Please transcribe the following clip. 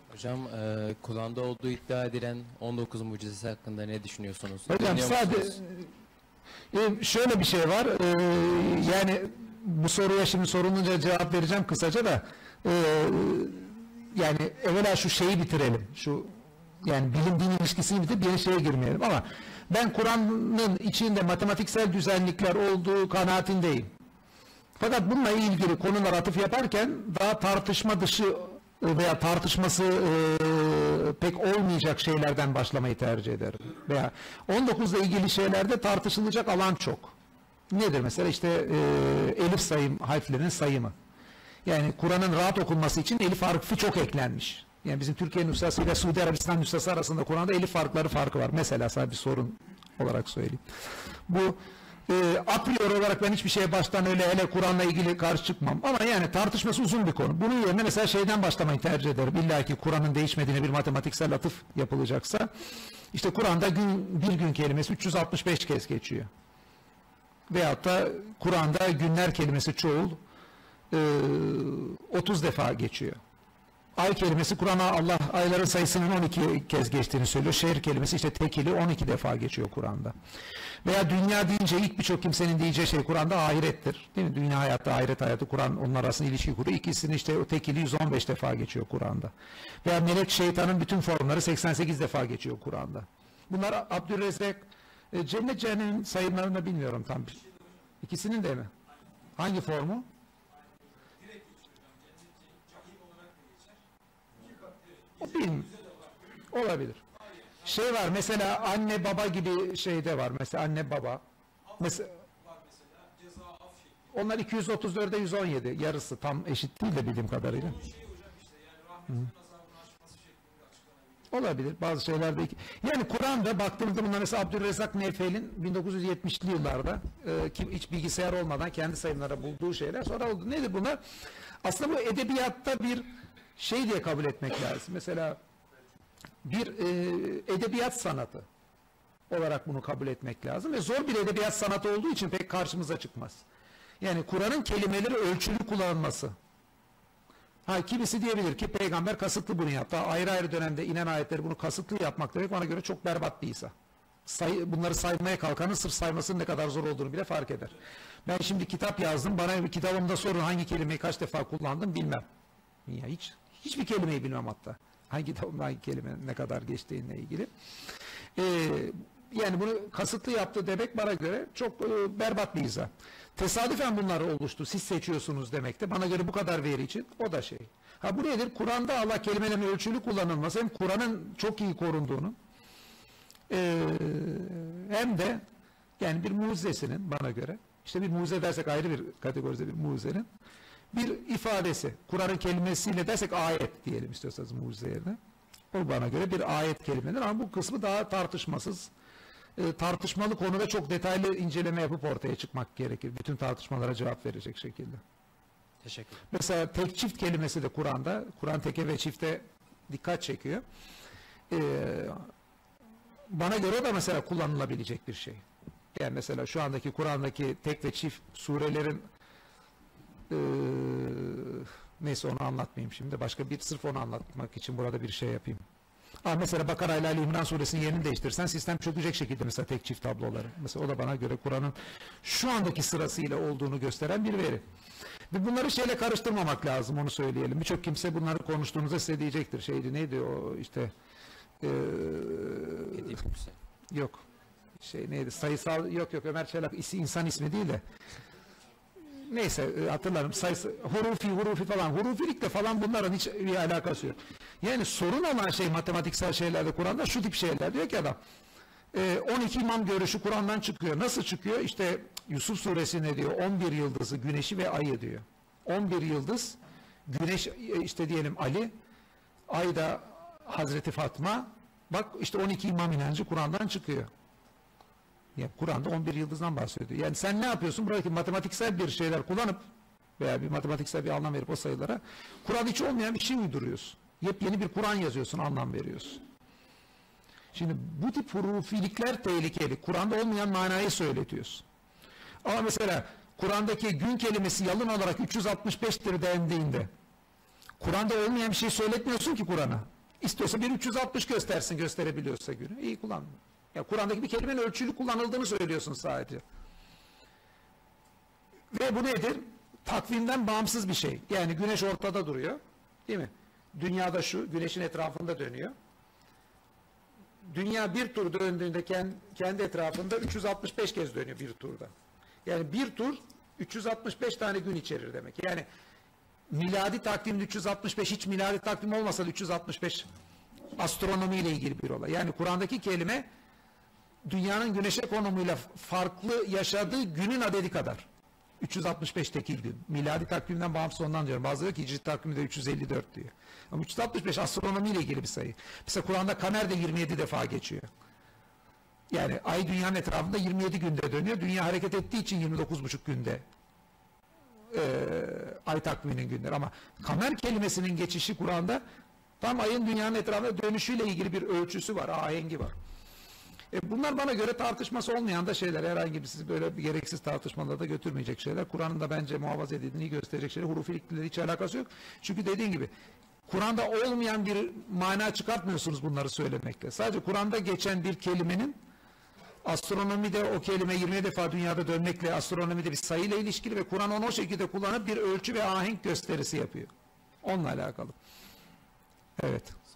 Hocam, Kur'an'da olduğu iddia edilen 19 mucizesi hakkında ne düşünüyorsunuz? Hocam sadece şöyle bir şey var. Yani bu soruya şimdi sorulunca cevap vereceğim kısaca da. Yani evvela şu şeyi bitirelim. Şu yani bilim din ilişkisini bitirip bir şeye girmeyelim ama ben Kur'an'ın içinde matematiksel düzenlikler olduğu kanaatindeyim. Fakat bununla ilgili konular atıf yaparken daha tartışma dışı veya tartışması pek olmayacak şeylerden başlamayı tercih ederim. Veya 19'la ilgili şeylerde tartışılacak alan çok. Nedir mesela? İşte elif sayım harflerinin sayımı. Yani Kur'an'ın rahat okunması için elif harfi çok eklenmiş. Yani bizim Türkiye nüshası ile Suudi Arabistan nüshası arasında Kur'an'da elif farkı var. Mesela sadece bir sorun olarak söyleyeyim. Bu a priori olarak ben hiçbir şeye baştan öyle hele Kur'an'la ilgili karşı çıkmam. Ama yani tartışması uzun bir konu. Bunun yerine mesela şeyden başlamayı tercih ederim. İlla ki Kur'an'ın değişmediğine bir matematiksel atıf yapılacaksa. İşte Kur'an'da bir gün kelimesi 365 kez geçiyor. Veyahut da Kur'an'da günler kelimesi çoğul 30 defa geçiyor. Ay kelimesi Kur'an'a Allah ayların sayısının 12 kez geçtiğini söylüyor. Şehir kelimesi işte tekili 12 defa geçiyor Kur'an'da. Veya dünya deyince ilk birçok kimsenin diyeceği şey Kur'an'da ahirettir. Değil mi? Dünya hayatı, ahiret hayatı, Kur'an onlar arasında ilişki kuruyor. İkisini işte o tekili 115 defa geçiyor Kur'an'da. Veya melek şeytanın bütün formları 88 defa geçiyor Kur'an'da. Bunlar Abdülrezzak cennet cehennem sayımlarını bilmiyorum tam. İkisinin de mi? Hangi formu? Olabilir. Şey var mesela anne baba gibi şeyde var. Mesela anne baba. Mesela onlar 234'e 117 yarısı tam eşit değil de bildiğim kadarıyla. Olabilir. Bazı şeylerde yani Kur'an'da baktığımızda bunlar mesela Abdülrezzak Nefeli'nin 1970'li yıllarda hiç bilgisayar olmadan kendi sayımlara bulduğu şeyler sonra oldu. Nedir bunlar? Aslında bu edebiyatta bir şey diye kabul etmek lazım. Mesela bir edebiyat sanatı olarak bunu kabul etmek lazım ve zor bir edebiyat sanatı olduğu için pek karşımıza çıkmaz. Yani Kur'an'ın kelimeleri ölçülü kullanılması. Kimisi diyebilir ki peygamber kasıtlı bunu yaptı. Ayrı ayrı dönemde inen ayetleri bunu kasıtlı yapmak demek bana göre çok berbat bir İsa. Bunları saymaya kalkanın sırf saymasının ne kadar zor olduğunu bile fark eder. Ben şimdi kitap yazdım. Bana bir kitabımda sorun hangi kelimeyi kaç defa kullandım bilmem. Ya hiçbir kelimeyi bilmem hatta. Hangi kelime ne kadar geçtiğine ilgili. Yani bunu kasıtlı yaptı demek bana göre çok berbat bir izah. Tesadüfen bunlar oluştu. Siz seçiyorsunuz demekte. Bana göre bu kadar veri için o da şey. Bu nedir? Kur'an'da Allah kelimelerin ölçülü kullanılması hem Kur'an'ın çok iyi korunduğunu hem de yani bir mucizesinin bana göre işte bir mucize dersek ayrı bir kategoride bir mucizenin bir ifadesi. Kur'an'ın kelimesiyle dersek ayet diyelim istiyorsanız mucize yerine. O bana göre bir ayet kelimedir ama bu kısmı daha tartışmasız. Tartışmalı konuda çok detaylı inceleme yapıp ortaya çıkmak gerekir. Bütün tartışmalara cevap verecek şekilde. Teşekkür ederim. Mesela tek çift kelimesi de Kur'an'da. Kur'an teke ve çifte dikkat çekiyor. Bana göre o da mesela kullanılabilecek bir şey. Yani mesela şu andaki Kur'an'daki tek ve çift surelerin neyse onu anlatmayayım şimdi. Başka bir sırf onu anlatmak için burada bir şey yapayım. Mesela Bakara ile Ali İmran suresinin yerini değiştirirsen sistem çökecek şekilde mesela tek çift tabloları. Mesela o da bana göre Kur'an'ın şu andaki sırasıyla olduğunu gösteren bir veri. Ve bunları şeyle karıştırmamak lazım onu söyleyelim. Birçok kimse bunları konuştuğunuzda size diyecektir. Şeydi neydi o işte yok. Neydi sayısal yok Ömer Çelak insan ismi değil de neyse hatırlarım sayısı hurufi falan hurufilikle falan bunların hiç bir alakası yok. Yani sorun olan şey matematiksel şeylerde Kur'an'da şu tip şeyler diyor ki adam 12 imam görüşü Kur'an'dan çıkıyor. Nasıl çıkıyor? İşte Yusuf suresinde diyor 11 yıldızı güneşi ve ayı diyor. 11 yıldız güneş işte diyelim Ali ayda Hazreti Fatma bak işte 12 imam inancı Kur'an'dan çıkıyor. Yani Kur'an'da 11 yıldızdan bahsediyor. Yani sen ne yapıyorsun? Buradaki matematiksel bir şeyler kullanıp veya bir matematiksel bir anlam verip o sayılara Kur'an hiç olmayan bir şey uyduruyorsun. Yepyeni bir Kur'an yazıyorsun, anlam veriyorsun. Şimdi bu tip hurufilikler tehlikeli. Kur'an'da olmayan manayı söyletiyorsun. Ama mesela Kur'an'daki gün kelimesi yalın olarak 365'tir dendiğinde Kur'an'da olmayan bir şey söyletmiyorsun ki Kur'an'a. İstiyorsa bir 360 göstersin, gösterebiliyorsa günü. İyi kullanmıyor. Ya Kur'an'daki bir kelimenin ölçülü kullanıldığını söylüyorsun sadece. Ve bu nedir? Takvimden bağımsız bir şey. Yani güneş ortada duruyor. Değil mi? Dünyada şu, güneşin etrafında dönüyor. Dünya bir tur döndüğünde kendi etrafında 365 kez dönüyor bir turda. Yani bir tur 365 tane gün içerir demek. Yani miladi takvimde 365, hiç miladi takvim olmasa da 365 astronomiyle ilgili bir olay. Yani Kur'an'daki kelime dünyanın güneşe konumuyla farklı yaşadığı günün adedi kadar. 365 tekil gün. Miladi takvimden bağımsız ondan diyorum. Bazıları ki hicri takvimde 354 diyor. Ama 365 astronomiyle ilgili bir sayı. Mesela Kur'an'da kamer de 27 defa geçiyor. Yani ay dünyanın etrafında 27 günde dönüyor. Dünya hareket ettiği için 29,5 günde ay takviminin günleri. Ama kamer kelimesinin geçişi Kur'an'da tam ayın dünyanın etrafında dönüşüyle ilgili bir ölçüsü var, ahengi var. Bunlar bana göre tartışması olmayan da şeyler, herhangi bir sizi böyle bir gereksiz tartışmalara da götürmeyecek şeyler. Kur'an'ın da bence muhafaza edildiğini gösterecek şeyler. Hurufilikle hiç alakası yok. Çünkü dediğim gibi Kur'an'da olmayan bir mana çıkartmıyorsunuz bunları söylemekle. Sadece Kur'an'da geçen bir kelimenin astronomide o kelime 20 defa dünyada dönmekle astronomide bir sayıyla ilişkili ve Kur'an onu o şekilde kullanıp bir ölçü ve ahenk gösterisi yapıyor. Onunla alakalı. Evet.